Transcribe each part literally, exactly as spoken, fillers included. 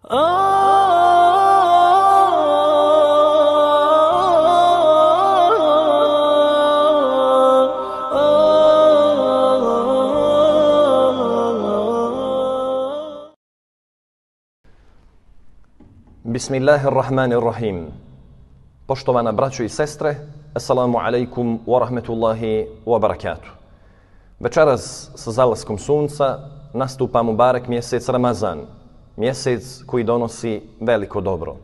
Bismillahirrahmanirrahim. Poštovana braćo i sestre, assalamu alaikum wa rahmetullahi wa barakatuh. Večeras sa zalaskom sunca nastupa Mubarek mjesec Ramazan, mjesec koji donosi veliko dobro.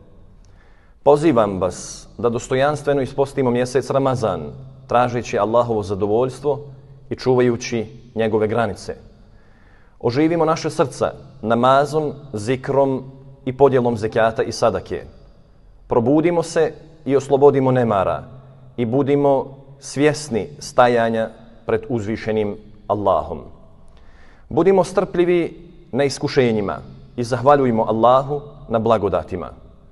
Pozivam vas da dostojanstveno ispostimo mjesec Ramazan, tražeći Allahovo zadovoljstvo i čuvajući njegove granice. Oživimo naše srca namazom, zikrom i podjelom zekijata i sadake. Probudimo se i oslobodimo nemara i budimo svjesni stajanja pred uzvišenim Allahom. Budimo strpljivi na iskušenjima i zahvaljujmo Allahu na blagodatima.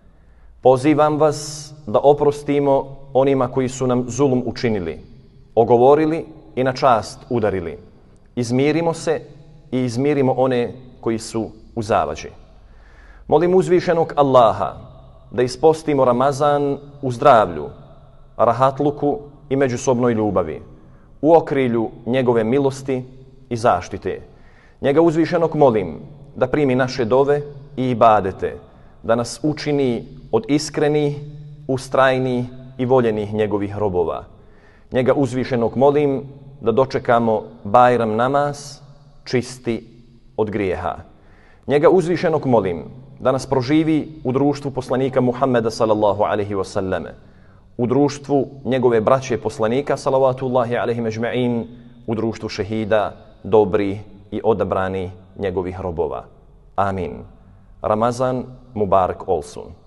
Pozivam vas da oprostimo onima koji su nam zulum učinili, ogovorili i na čast udarili. Izmirimo se i izmirimo one koji su u zavađi. Molim uzvišenog Allaha da ispostimo Ramazan u zdravlju, rahatluku i međusobnoj ljubavi, u okrilju njegove milosti i zaštite. Njega uzvišenog molim da primi naše dove i ibadete, da nas učini od iskrenih, ustrajnih i voljenih njegovih robova. Njega uzvišenog molim da dočekamo Bajram namaz čisti od grijeha. Njega uzvišenog molim da nas proživi u društvu poslanika Muhammeda sallallahu alaihi wa sallame, u društvu njegove braće poslanika salavatullahi alaihi međme'in, u društvu šehida, dobri i odabrani njegovih robova. Amin. Ramazan Mubarak olsun.